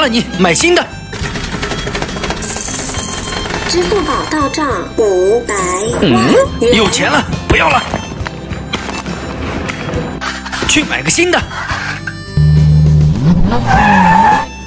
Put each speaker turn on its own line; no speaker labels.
了你，买新的。
支付宝到账500万元。
有钱了，不要了，去买个新的。